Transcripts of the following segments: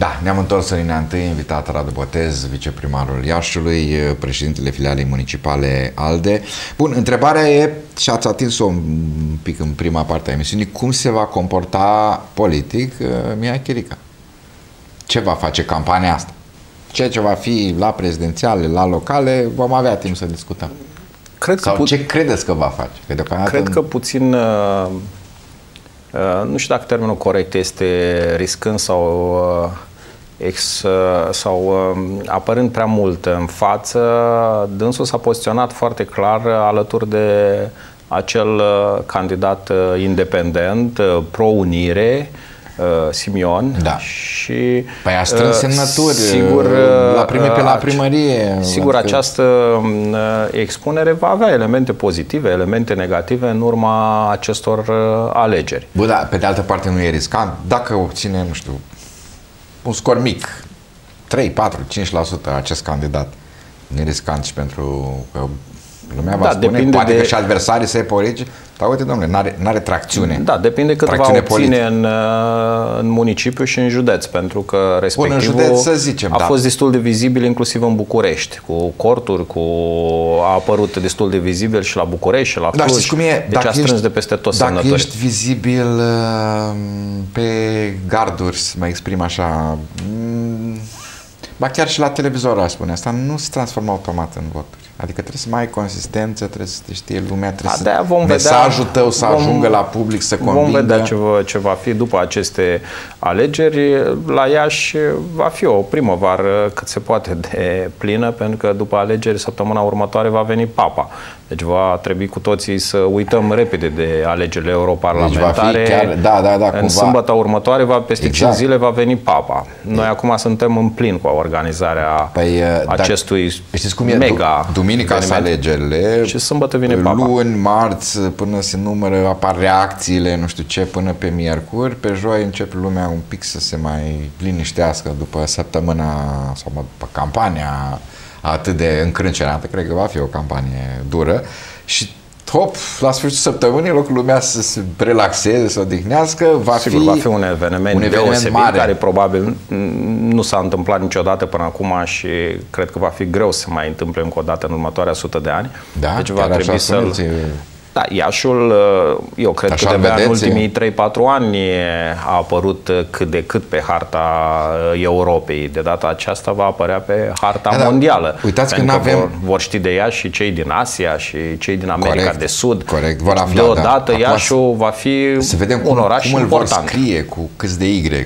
Da, ne-am întors în linia întâi, invitat Radu Botez, viceprimarul Iașiului, președintele filialei municipale ALDE. Bun, întrebarea e, și ați atins-o un pic în prima parte a emisiunii, cum se va comporta politic Mihai Chirica? Ce va face campania asta? Ceea ce va fi la prezidențiale, la locale, vom avea timp să discutăm. Sau ce credeți că va face? Cred că puțin... nu știu dacă termenul corect este riscând sau apărând prea mult în față. Dânsul s-a poziționat foarte clar alături de acel candidat independent, pro-unire, Simion. Da. Și păi a strâns semnături, sigur, pe la primărie. Sigur, această expunere va avea elemente pozitive, elemente negative în urma acestor alegeri. Bă, da, pe de altă parte nu e riscant. Dacă obține, nu știu, un scor mic, 3, 4, 5% acest candidat, nu e riscant și pentru că lumea va spune, poate că și adversarii săi politici, dar uite, domnule, n-are tracțiune. Da, depinde cât va obține în municipiu și în județ, pentru că respectivul județ, să zicem, a fost destul de vizibil inclusiv în București, cu corturi, a apărut destul de vizibil și la București și la Cluj. Dar știți cum e? Deci a strâns de peste tot semnături. Dacă ești vizibil pe garduri, să mă exprim așa, ba chiar și la televizor, aș spune asta, nu se transformă automat în voturi. Adică trebuie să mai ai consistență, trebuie să te știe lumea, trebuie să mesajul tău să ajungă la public, să convingă. Vom vedea ce va fi după aceste alegeri. La Iași va fi o primăvară cât se poate de plină, pentru că după alegeri, săptămâna următoare, va veni Papa. Deci va trebui cu toții să uităm repede de alegerile europarlamentare. Deci va fi chiar, în sâmbătă următoare, peste 5 zile, va veni Papa. Noi acum suntem în plin cu organizarea acestui mega duminica sunt alegerile, și sâmbătă vine Papa. Luni, marți, până se numără, apar reacțiile, nu știu ce, până pe miercuri. Pe joi începe lumea un pic să se mai liniștească după săptămâna sau după campania atât de încrâncenată. Cred că va fi o campanie dură și hop, la sfârșitul săptămânii, în loc lumea să se relaxeze, să odihnească, va fi un eveniment deosebit mare, care probabil nu s-a întâmplat niciodată până acum și cred că va fi greu să mai întâmple încă o dată în următoarea 100 de ani. Da, deci va trebui să... Da, Iașiul, eu cred că de-abia în ultimii 3-4 ani a apărut cât de cât pe harta Europei. De data aceasta va apărea pe harta mondială. Uitați că n-avem... vor ști de Iași și cei din Asia și cei din America de Sud. Corect, vor afla. Deodată Iașiul va fi un oraș cum important. Îl vor scrie cu câți de Y.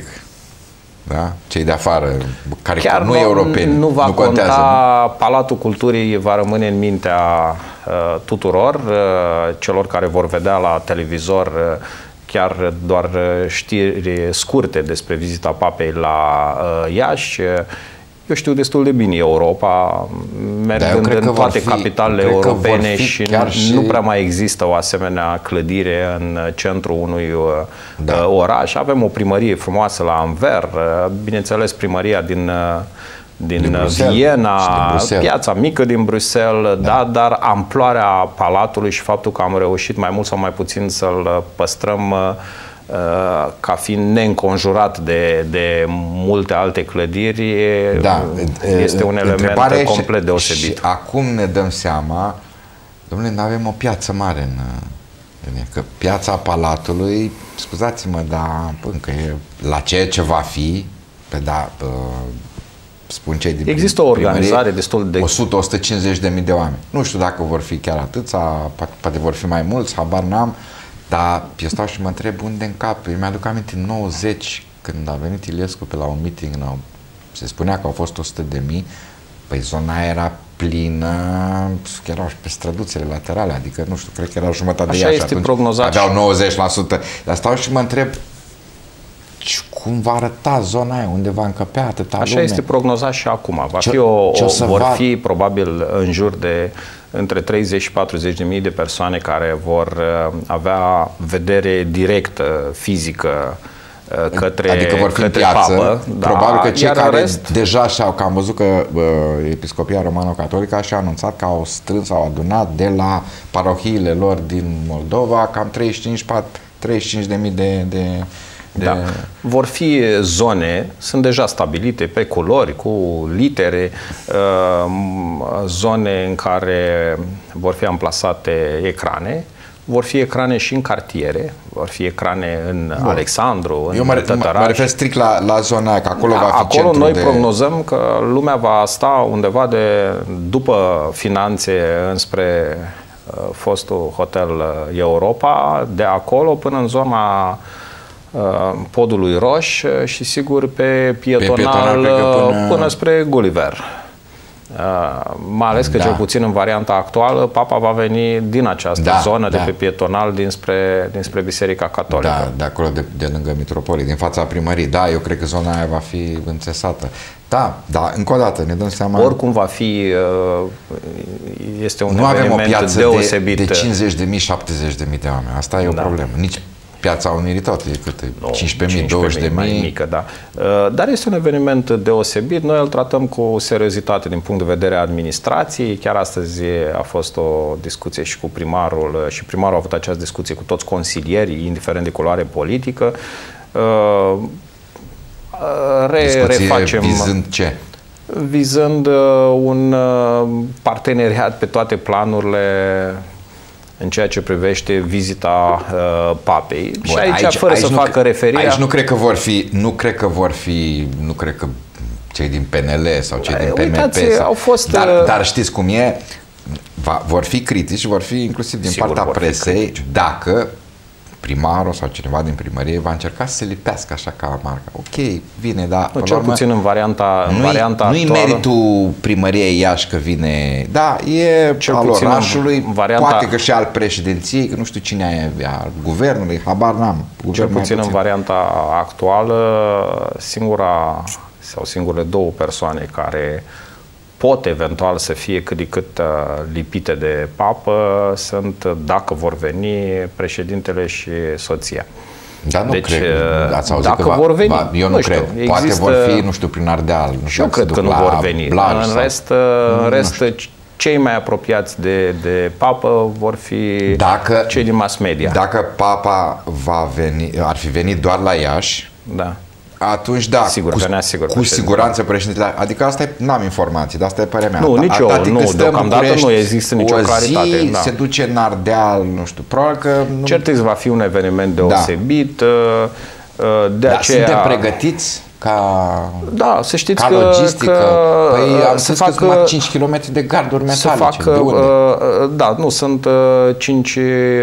Da? Cei de afară, care chiar nu europeni. Nu va contează, conta, Palatul Culturii va rămâne în mintea tuturor, celor care vor vedea la televizor chiar doar știri scurte despre vizita Papei la Iași. Eu știu destul de bine Europa, mergând în toate capitalele europene și nu prea mai există o asemenea clădire în centrul unui oraș. Avem o primărie frumoasă la Anvers, bineînțeles primăria din Viena, piața mică din Bruxelles, dar amploarea palatului și faptul că am reușit mai mult sau mai puțin să-l păstrăm ca fiind neînconjurat de multe alte clădiri, este un element complet deosebit. Și acum ne dăm seama, domnule, nu avem o piață mare că piața Palatului, scuzați-mă, dar încă e la ceea ce va fi, spun cei din există o organizare destul de... 100-150 de oameni. Nu știu dacă vor fi chiar atâția, poate vor fi mai mulți, habar n-am. Dar eu stau și mă întreb unde încap. Eu mi-aduc aminte în 90, când a venit Iliescu pe la un meeting, se spunea că au fost 100.000, păi zona era plină, erau și pe străduțele laterale, adică nu știu, cred că era jumătate de Iași atunci, aveau 90%. Dar stau și mă întreb cum va arăta zona aia, unde va încăpea atâta lume. Așa este prognozat și acum. Vor fi probabil în jur de între 30 și 40.000 de persoane care vor avea vedere directă, fizică, adică vor fi în piață, papă, probabil că cei care deja și-au, că am văzut că Episcopia Romano-Catolică și-a anunțat că au strâns, au adunat de la parohiile lor din Moldova cam 35.000 Da. Vor fi zone, sunt deja stabilite pe culori, cu litere, zone în care vor fi amplasate ecrane. Vor fi ecrane și în cartiere, vor fi ecrane în Alexandru, în Tătăraș. Mă refer strict la zona aia, că acolo va fi acolo noi prognozăm că lumea va sta undeva după finanțe înspre fostul Hotel Europa, de acolo până în zona Podului Roș și sigur pe pietonal până spre Gulliver. Mai ales că cel puțin în varianta actuală Papa va veni din această zonă de pe pietonal dinspre Biserica Catolică. Da, de acolo de lângă Mitropolie, din fața primării. Da, eu cred că zona aia va fi înțesată. Da, încă o dată ne dăm seama. Oricum va fi, este un eveniment deosebit. De 50.000, 70.000 de oameni. Asta e o problemă. Nici Piața Unirii tot e cât? 15.000, 20.000? Mai mică, da. Dar este un eveniment deosebit. Noi îl tratăm cu seriozitate din punct de vedere a administrației. Chiar astăzi a fost o discuție și cu primarul și primarul a avut această discuție cu toți consilierii, indiferent de culoare politică. Refacem. Vizând ce? Vizând un parteneriat pe toate planurile în ceea ce privește vizita papei. Bun, și aici fără să facă referire. Aici nu cred că cei din PNL sau cei din PMP au fost, dar știți cum e? Vor fi critici, vor fi inclusiv din partea presei dacă primarul sau cineva din primărie va încerca să se lipească așa ca marca. Ok, vine, dar cel puțin în varianta nu-i meritul primăriei Iași că vine, da, e cel al orașului, poate că și al președinției, că nu știu cine e, al guvernului, habar n-am. Cel puțin în varianta actuală, singurele două persoane care pot eventual să fie cât de cât lipite de papă sunt, dacă vor veni, președintele și soția. Dar nu deci, cred. Ați auzit dacă că vor veni, eu nu cred. Poate vor fi, nu știu, prin Ardeal. Și eu cred că nu vor veni. În rest, cei mai apropiați de papă vor fi cei din mass media. Dacă papa ar fi venit doar la Iași, da, atunci da, cu siguranță președintele. Adică asta n-am informații, dar asta e părerea mea. Nu, nici eu, deocamdată nu există nicio claritate. Se duce în Ardeal, nu știu, probabil că... Cert va fi un eveniment deosebit. De aceea... Suntem pregătiți da, să știți ca logistică? Păi am spus că sunt numai 5 km de garduri metalice. Da, nu, sunt 5...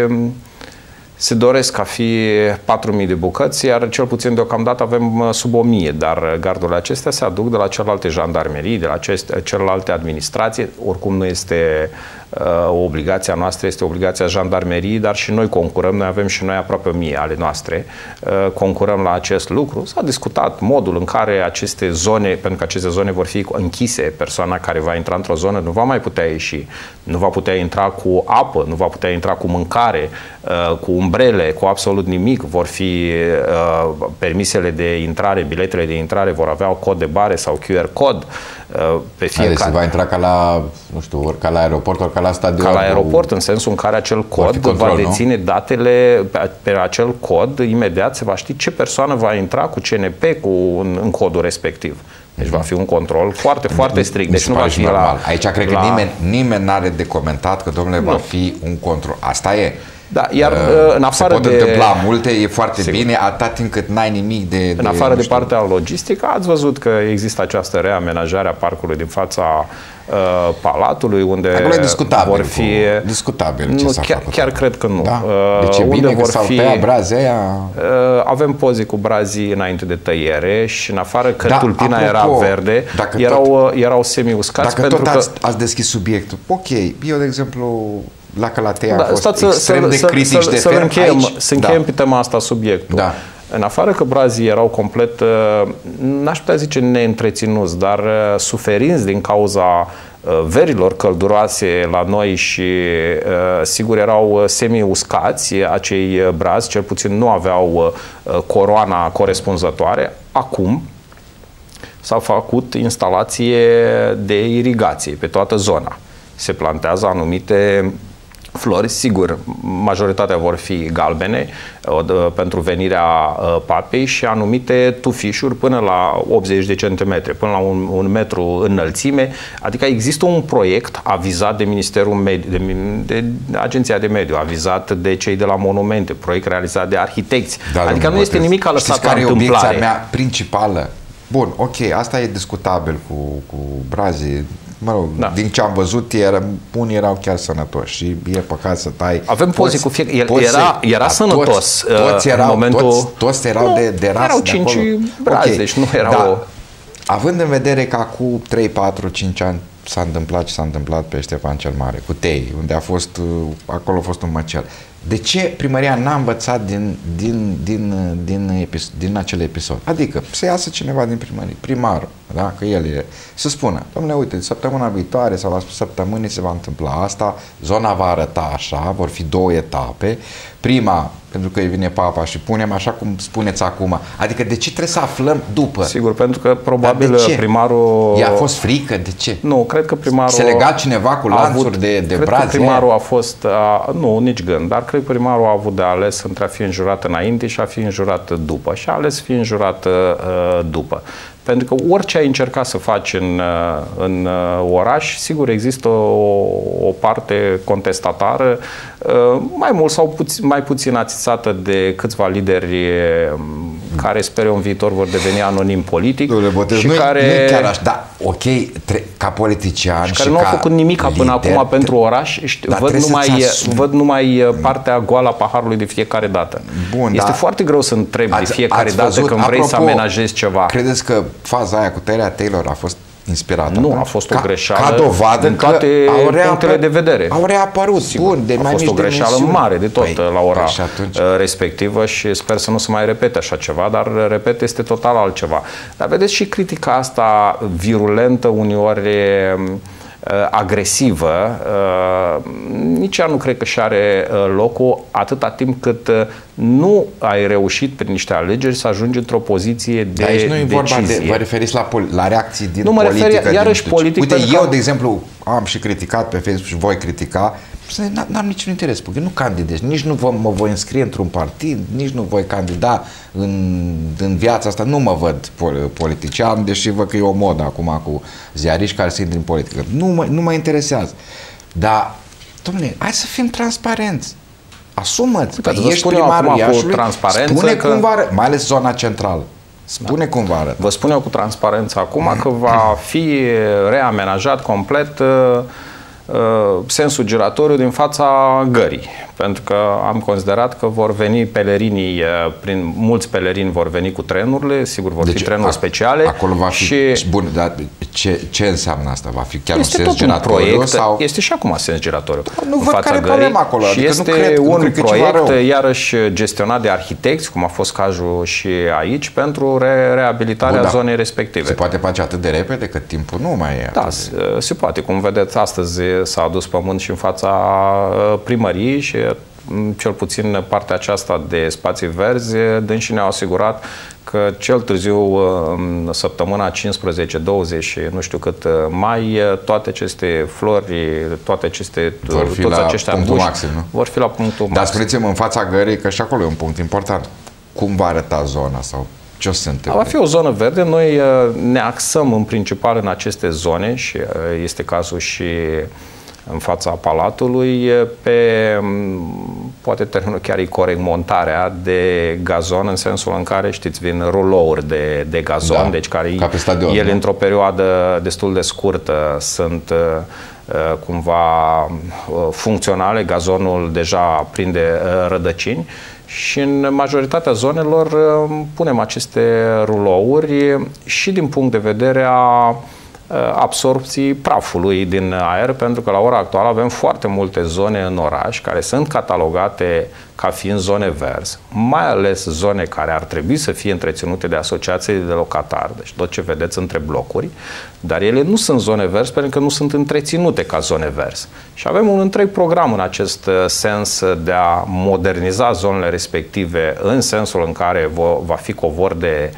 Se doresc a fi 4.000 de bucăți, iar cel puțin deocamdată avem sub 1.000, dar gardurile acestea se aduc de la celelalte jandarmerii, de la celelalte administrații. Oricum nu este obligația noastră, este obligația jandarmeriei, dar și noi concurăm, noi avem și noi aproape 1.000 ale noastre, concurăm la acest lucru. S-a discutat modul în care aceste zone, pentru că aceste zone vor fi închise, persoana care va intra într-o zonă nu va mai putea ieși, nu va putea intra cu apă, nu va putea intra cu mâncare, cu umbrele, cu absolut nimic. Vor fi permisele de intrare, biletele de intrare vor avea un cod de bare sau QR cod pe fiecare. Deci se va intra ca la, nu știu, ori ca la aeroport, ori ca la stadion. Ca la aeroport, în sensul în care acel cod va deține datele pe acel cod, imediat se va ști ce persoană va intra cu CNP în codul respectiv. Deci va fi un control foarte strict. Deci nu va fi normal. Aici cred că nimeni n-are de comentat că, domnule, va fi un control. Asta e. Da, iar în afară se pot întâmpla multe, e foarte bine, atât timp cât n-ai nimic de... În afară de partea logistică, ați văzut că există această reamenajare a parcului din fața Palatului, unde vor fi... Discutabil ce s-a făcut. Chiar cred că nu. Da. Deci e bine că s-au tăiat brazii aia... Avem poze cu brazii înainte de tăiere și în afară că tulpina era verde, erau semi-uscați. Dacă tot ați deschis subiectul, ok, eu de exemplu... La Calatea a fost extrem de critic și de ferm. Să încheiem pe tema asta subiectul. Da. În afară că brazii erau complet, n-aș putea zice neîntreținuți, dar suferinți din cauza verilor călduroase la noi și sigur erau semi-uscați acei brazi, cel puțin nu aveau coroana corespunzătoare. Acum s-a făcut instalație de irigație pe toată zona. Se plantează anumite flori, sigur, majoritatea vor fi galbene pentru venirea papei și anumite tufișuri până la 80 de centimetri, până la un metru înălțime. Adică există un proiect avizat de Ministerul Mediu, de Agenția de Mediu, avizat de cei de la Monumente, proiect realizat de arhitecți. Da, adică nu este nimic a lăsat la întâmplare. Obiecția mea principală? Bun, ok, asta e discutabil cu brazii. Mă rog, da. Din ce am văzut, unii erau chiar sănătoși și e păcat să tai. Avem poze cu fiecare. Era sănătos. Toți erau, în momentul... toți erau de rasă. Erau 5 brazi, okay. Deci nu erau... Da. Având în vedere că acum 3, 4, 5 ani s-a întâmplat ce s-a întâmplat pe Ștefan cel Mare, cu Tei, unde acolo a fost un măcel. De ce primăria n-a învățat din acel episod? Adică să iasă cineva din primărie, primarul, da? Că el e, să spună, domnule, uite, săptămâna viitoare sau la săptămânii se va întâmpla asta, zona va arăta așa, vor fi 2 etape. Prima, pentru că îi vine papa și punem așa cum spuneți acum. Adică de ce trebuie să aflăm după? Sigur, pentru că probabil primarul... I-a fost frică? De ce? Nu, cred că primarul... Se lega cineva cu lanțuri de brazi? Cred că primarul a fost... nu, nici gând, dar cred că primarul a avut de ales între a fi înjurat înainte și a fi înjurat după. Și a ales fi înjurat după. Pentru că orice ai încercat să faci în oraș, sigur există o parte contestatară, mai mult sau mai puțin ațițată de câțiva lideri care sper eu în viitor vor deveni anonim politic. Și care... Nu chiar așa, da, ok, ca politician și care nu au făcut nimic până acum pentru oraș, văd numai partea goală a paharului de fiecare dată. Bun, este foarte greu să întrebi de fiecare dată când vrei să amenajezi ceva. Credeți că faza aia cu tăierea Taylor a fost inspirată? Nu, a fost o greșeală ca dovadă din toate punctele de vedere. Au reapărut. Sigur, bun, de a fost o greșeală mare de tot la ora respectivă și sper să nu se mai repete așa ceva, dar, repet, este total altceva. Dar vedeți și critica asta virulentă, uneori agresivă, nici ea nu cred că și are locul atâta timp cât nu ai reușit prin niște alegeri să ajungi într-o poziție de aici nu e vorba de, vă referiți la reacții din politică. Nu mă refer iarăși politic. Uite, eu, de exemplu, am și criticat pe Facebook și voi critica, n-am niciun interes, pentru că nu candidez, nici nu mă voi înscrie într-un partid, nici nu voi candida în viața asta, nu mă văd politician, deși văd că e o modă acum cu ziariști care se intră în politică. Nu mă interesează. Dar, dom'le, hai să fim transparenți. Asumă-ți că ești primarul Iașiului, spune cum va arăta, mai ales zona centrală. Spune cum va arăta. Vă spun eu cu transparență acum că va fi reamenajat complet sensul giratoriu din fața gării, pentru că am considerat că vor veni pelerinii, mulți pelerini vor veni cu trenurile, sigur vor fi trenuri speciale. Acolo va fi, și bun, dar ce înseamnă asta? Va fi chiar un sens giratoriu? Sau... Este și acum sens giratoriu nu văd care e problema acolo. Și este un proiect iarăși gestionat de arhitecți, cum a fost cazul și aici, pentru reabilitarea zonei respective. Se poate face atât de repede cât timpul nu mai e? Da, se poate. Cum vedeți, astăzi s-a adus pământ și în fața primăriei și cel puțin partea aceasta de spații verzi, dânșii ne-au asigurat că cel târziu în săptămâna 15-20 nu știu cât mai, toate aceste flori, toate aceste toți acești arbuși vor fi la punctul maxim. Dar spuneți-mi în fața gării că și acolo e un punct important. Cum va arăta zona sau ce o să se întâmple? Va fi o zonă verde. Noi ne axăm în principal în aceste zone și este cazul și în fața Palatului, pe, poate termenul chiar e corect, montarea de gazon, în sensul în care, știți, vin rulouri de gazon, da, deci care ele într-o perioadă destul de scurtă sunt cumva funcționale, gazonul deja prinde rădăcini și în majoritatea zonelor punem aceste rulouri și din punct de vedere a absorpții prafului din aer, pentru că la ora actuală avem foarte multe zone în oraș care sunt catalogate ca fiind zone verzi, mai ales zone care ar trebui să fie întreținute de asociații de locatari, deci tot ce vedeți între blocuri, dar ele nu sunt zone verzi pentru că nu sunt întreținute ca zone verzi. Și avem un întreg program în acest sens de a moderniza zonele respective în sensul în care va fi covor de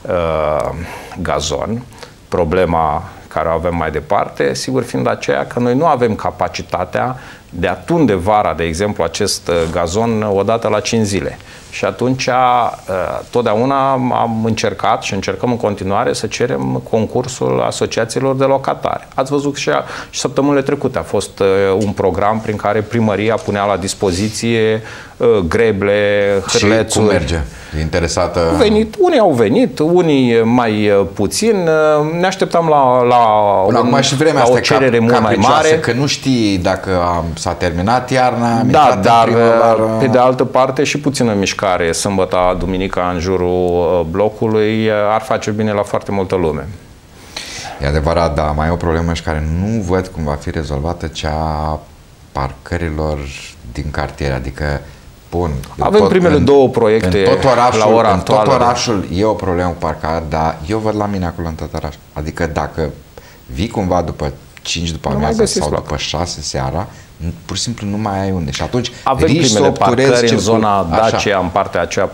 gazon. Problema care o avem mai departe, sigur fiind aceea că noi nu avem capacitatea de a tunde vara, de exemplu, acest gazon odată la 5 zile. Și atunci totdeauna am încercat și încercăm în continuare să cerem concursul asociațiilor de locatari. Ați văzut și săptămânile trecute a fost un program prin care primăria punea la dispoziție greble, hârlețuri. Și cum merge? E interesată? Unii au venit, unii mai puțin. Ne așteptam la o cerere mult mai mare. Că nu știi dacă s-a terminat iarna. Da, dar pe de altă parte și puțină mișcare sâmbătă, duminica în jurul blocului ar face bine la foarte multă lume. E adevărat, dar mai e o problemă și care nu văd cum va fi rezolvată, cea a parcărilor din cartiere, adică avem primele două proiecte la ora actuală. În tot orașul e o problemă cu parcare, dar eu văd la mine acolo în tot orașul. Adică dacă vii cumva după 5 după amiază sau după 6 seara, pur și simplu nu mai ai unde. Și atunci avem primele parcări în zona Dacia, în partea aceea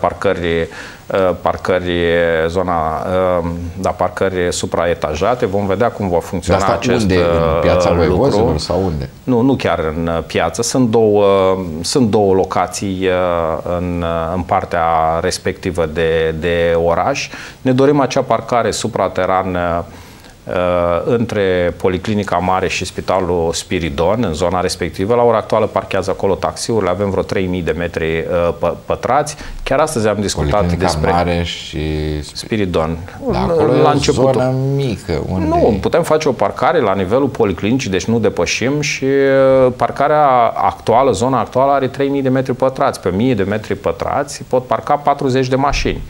parcări supraetajate. Vom vedea cum va funcționa acest unde? În Piața Voievozilor sau unde? Nu chiar în piață. Sunt două locații în partea respectivă de oraș. Ne dorim acea parcare supraterană între Policlinica Mare și Spitalul Spiridon, în zona respectivă. La ora actuală parchează acolo taxiurile, avem vreo 3000 de metri pătrați. Chiar astăzi am discutat despre Mare și Spiridon. Da, acolo la început. O zonă mică. Unde nu, putem face o parcare la nivelul policlinicii, deci nu depășim, și parcarea actuală, zona actuală are 3000 de metri pătrați. Pe 1000 de metri pătrați pot parca 40 de mașini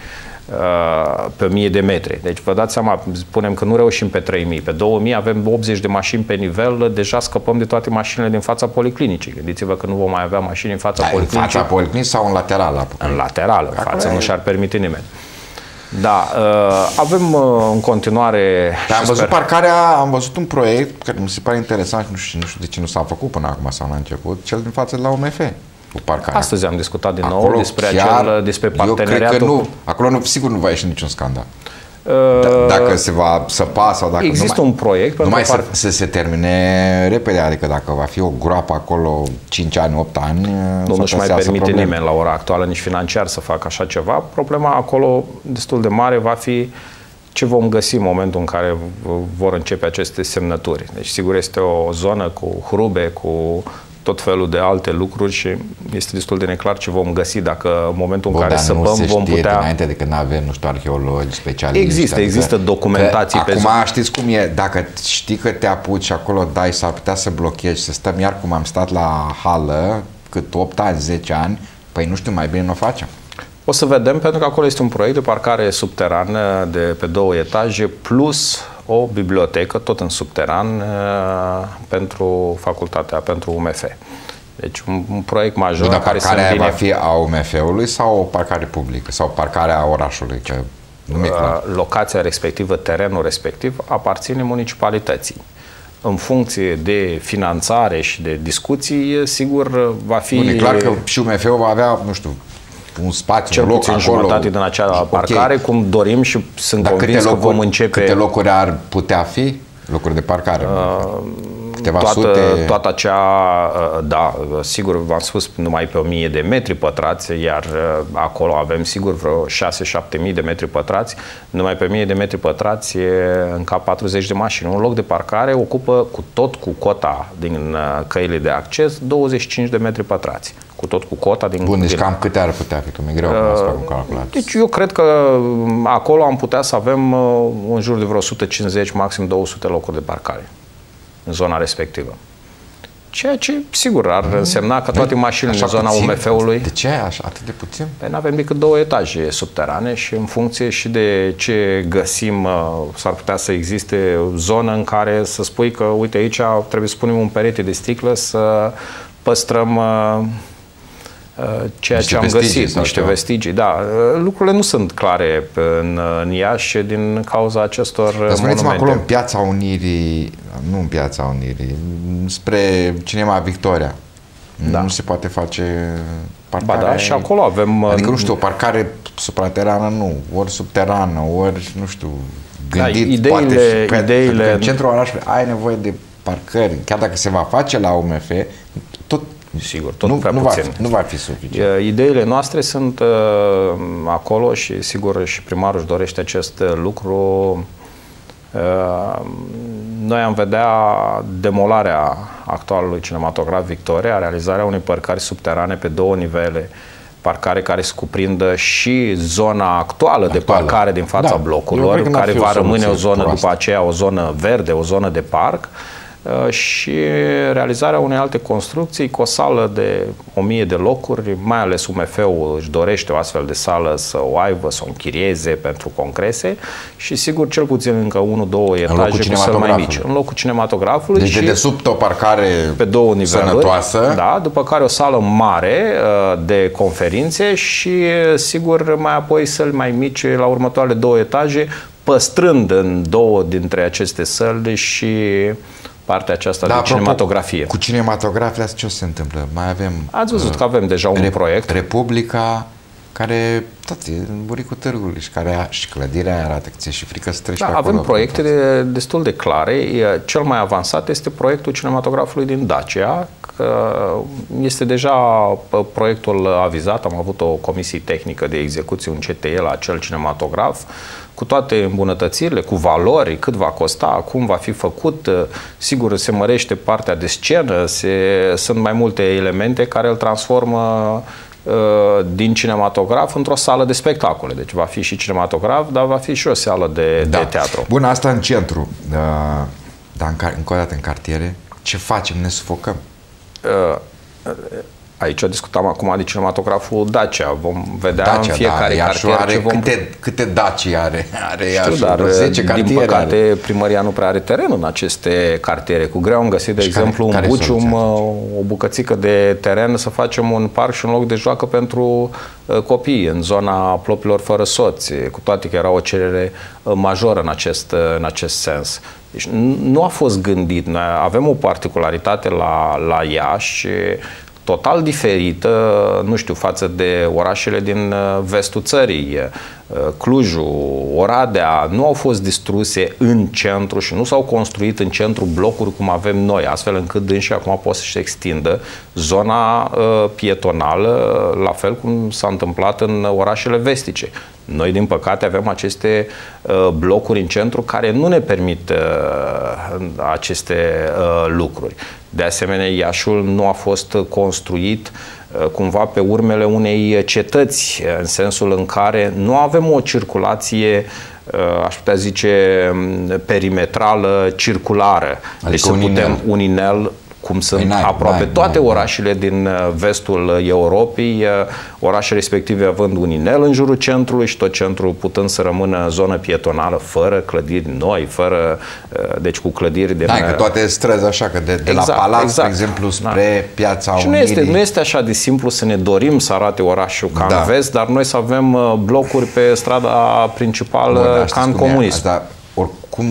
pe 1000 de metri. Deci vă dați seama, spunem că nu reușim pe 3000, pe 2000 avem 80 de mașini pe nivel, deja scăpăm de toate mașinile din fața policlinicii. Gândiți-vă că nu vom mai avea mașini în fața policlinicii. În fața policlinicii sau în lateral? În lateral, în față nu și-ar permite nimeni. Da, avem în continuare... Am văzut parcarea, am văzut un proiect care mi se pare interesant, nu știu de ce nu s-a făcut până acum sau la început, cel din față de la OMF. Astăzi am discutat din nou despre parteneriatul. Eu cred că nu, acolo sigur nu va ieși niciun scandal. Dacă se va săpa sau dacă există un proiect numai să se termine repede, adică dacă va fi o groapă acolo 5 ani, 8 ani, nu-și mai permite nimeni la ora actuală, nici financiar, să facă așa ceva. Problema acolo destul de mare va fi ce vom găsi în momentul în care vor începe aceste semnături. Deci sigur este o zonă cu hrube, cu tot felul de alte lucruri și este destul de neclar ce vom găsi dacă în momentul în care săpăm vom putea... Înainte de când avem, nu știu, arheologi, specialiști... Există documentații pe acum știți cum e, dacă știi că te apuci și acolo dai, s-ar putea să blochezi, să stăm iar cum am stat la hală, cât 8 ani, 10 ani, păi nu știu, mai bine nu o facem. O să vedem, pentru că acolo este un proiect de parcare subterană de pe 2 etaje, plus o bibliotecă, tot în subteran, pentru facultatea, pentru UMF. Deci un proiect major. Dar parcarea va fi a UMF-ului sau o parcare publică? Sau parcarea orașului? Că nu e clar. Locația respectivă, terenul respectiv, aparține municipalității. În funcție de finanțare și de discuții, sigur, va fi... Nu, e clar că și UMF-ul va avea, nu știu, un spațiu, cel un loc puțin acolo, jumătate din acea parcare, cum dorim și sunt convins că vom începe... Câte locuri ar putea fi? Locuri de parcare? Câteva sute? Toată acea, da, sigur, v-am spus, numai pe 1000 de metri pătrați, iar acolo avem sigur vreo 6-7 mii de metri pătrați, numai pe 1000 de metri pătrați în cap 40 de mașini. Un loc de parcare ocupă cu cota din căile de acces 25 de metri pătrați. Cu tot cu cota din... Bun, deci cam câte ar putea fi? Că mi-e greu să fac un calculat. Deci eu cred că acolo am putea să avem în jur de vreo 150, maxim 200 locuri de parcare în zona respectivă. Ceea ce, sigur, ar însemna că toate mașinile din zona UMF-ului... De ce așa, atât de puțin? Păi n-avem decât 2 etaje subterane și în funcție și de ce găsim, s-ar putea să existe o zonă în care să spui că, uite, aici trebuie să punem un perete de sticlă să păstrăm ceea ce am găsit, niște vestigii. Da, lucrurile nu sunt clare în Iași din cauza acestor monumente. Spuneți-mă acolo în Piața Unirii, nu în Piața Unirii, spre Cinema Victoria. Da. Nu se poate face parcare? Ba da, și acolo avem... Adică, nu știu, o parcare supraterană, nu, ori subterană, ori, nu știu, gândit, da, ideile... În centrul orașului ai nevoie de parcări, chiar dacă se va face la UMF, tot sigur, tot prea puțin. Nu va fi suficient. Ideile noastre sunt acolo și sigur și primarul își dorește acest lucru. Noi am vedea demolarea actualului cinematograf Victoria, realizarea unei parcări subterane pe 2 nivele, parcare care să cuprindă și zona actuală de parcare din fața blocurilor, care va rămâne o zonă după aceea, o zonă verde, o zonă de parc, și realizarea unei alte construcții cu o sală de 1000 de locuri, mai ales UMF-ul își dorește o astfel de sală să o aibă, să o închirieze pentru congrese și sigur cel puțin încă 1-2 etaje cu săli mai mici. În locul cinematografului. Deci de sub o parcare pe 2 niveluri, sănătoasă. Da, după care o sală mare de conferințe și sigur mai apoi săli mai mici la următoarele 2 etaje, păstrând în 2 dintre aceste săli și partea aceasta de cinematografie. Cu cinematografia ce o se întâmplă? Mai avem... Ați văzut că avem deja un proiect. Republica, care tot e în buricul târgului și care și clădirea aia arată că ți-e și frică să treci pe acolo. Avem proiecte destul de clare. Cel mai avansat este proiectul cinematografului din Dacia. Este deja proiectul avizat. Am avut o comisie tehnică de execuție, un CTE la acel cinematograf, cu toate îmbunătățirile, cu valori, cât va costa, cum va fi făcut. Sigur, se mărește partea de scenă, sunt mai multe elemente care îl transformă din cinematograf într-o sală de spectacole. Deci va fi și cinematograf, dar va fi și o sală de teatru. Bun, asta în centru. Dar încă o dată în cartiere, ce facem? Ne sufocăm? Aici discutam acum de cinematograful Dacia. Vom vedea în fiecare cartier are câte Dacia are. Știu, dar 10 din păcate primăria nu prea are teren în aceste cartiere. Cu greu am găsit, de exemplu, în Bucium o bucățică de teren să facem un parc și un loc de joacă pentru copii în zona plopilor fără soți, cu toate că era o cerere majoră în acest sens. Deci nu a fost gândit. Noi avem o particularitate la Iași total diferită, nu știu, față de orașele din vestul țării. Clujul, Oradea nu au fost distruse în centru și nu s-au construit în centru blocuri cum avem noi, astfel încât dânsii acum pot să-și extindă zona pietonală, la fel cum s-a întâmplat în orașele vestice. Noi, din păcate, avem aceste blocuri în centru care nu ne permit aceste lucruri. De asemenea, Iașiul nu a fost construit cumva pe urmele unei cetăți, în sensul în care nu avem o circulație, aș putea zice, perimetrală, circulară. Adică deci să putem un inel, cum sunt aproape toate orașele din vestul Europei, orașele respective având un inel în jurul centrului și tot centrul putând să rămână zonă pietonală, fără clădiri noi, deci cu clădiri de... că toate străzi așa, că de la Palat, de exemplu, spre Piața Unirii. Și nu este așa de simplu să ne dorim să arate orașul ca în vest, dar noi să avem blocuri pe strada principală ca în comunism. Oricum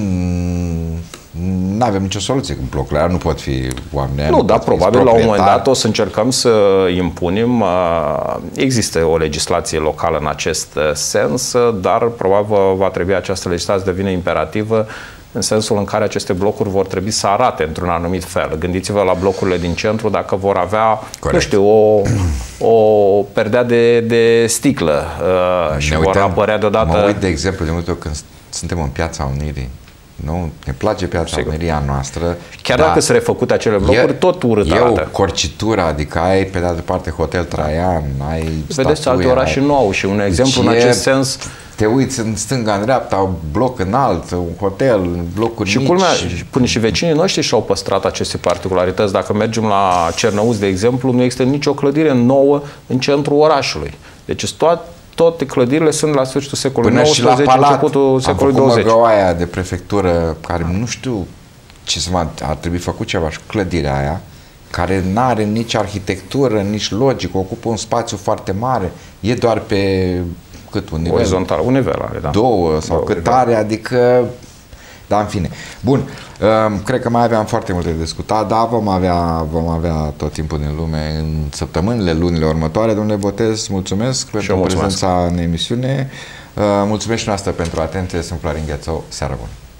nu avem nicio soluție, că blocurile alea nu pot fi oameni. Nu, dar probabil la un moment dat o să încercăm să impunem. Există o legislație locală în acest sens, dar probabil va trebui această legislație să devină imperativă în sensul în care aceste blocuri vor trebui să arate într-un anumit fel. Gândiți-vă la blocurile din centru, dacă vor avea, nu știu, o perdea de sticlă și vor apărea deodată... Mă uit, de exemplu, de multe ori când suntem în Piața Unirii. Nu? Ne place Piața Unirii a noastră. Chiar dacă sunt refăcute acele blocuri, tot urât arată. E o corcitură, adică ai pe de altă parte Hotel Traian, ai vedeți, alte orașe nu au și un exemplu în acest sens. Te uiți în stânga, în dreapta, un bloc înalt, un hotel, blocuri mici. Și culmea, până și vecinii noștri și-au păstrat aceste particularități. Dacă mergem la Cernăuți, de exemplu, nu există nicio clădire nouă în centrul orașului. Deci toate clădirile sunt la sfârșitul secolului XIX, începutul secolului XX. Am făcut măgăoaia de prefectură, care nu știu ce să mă... Ar trebui făcut ceva și clădirea aia, care nu are nici arhitectură, nici logică, ocupă un spațiu foarte mare, e doar pe cât un nivel? Orizontal, un nivel are, da. 2 sau cât are, adică... Da, în fine. Bun, cred că mai aveam foarte multe de discutat, dar vom avea tot timpul din lume în săptămânile, lunile următoare. Domnule Botez, mulțumesc pentru prezența în emisiune. Mulțumesc și noastră pentru atenție. Sunt Florin Ghețău. Seară bună!